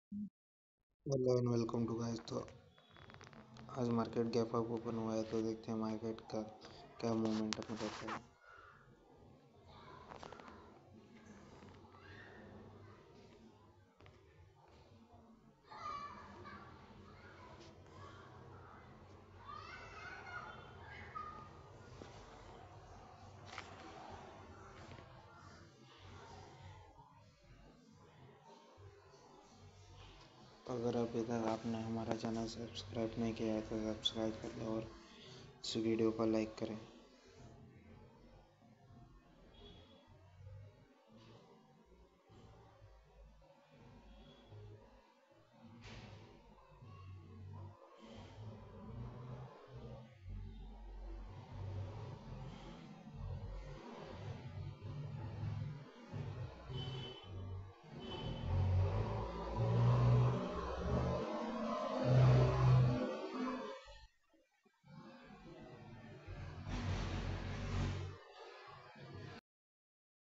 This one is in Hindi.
Hello and welcome to guys. तो आज मार्केट गैप अप ओपन हुआ है, तो देखते हैं मार्केट का क्या मोमेंटम रहता है। तो अगर अभी तक आपने हमारा चैनल सब्सक्राइब नहीं किया है तो सब्सक्राइब कर लो और इस वीडियो को लाइक करें।